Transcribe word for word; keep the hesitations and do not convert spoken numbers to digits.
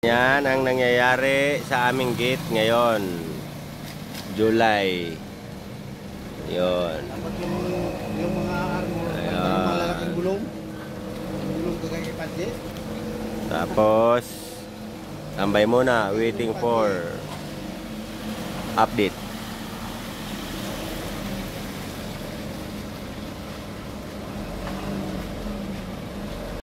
Yan ang nangyayari sa aming gate ngayon. July. Yun. Dapat yung, yung mga armor, Ayan. malalaking gulong. Gulong ko kay Padje. Tapos, tambay muna. Waiting for update.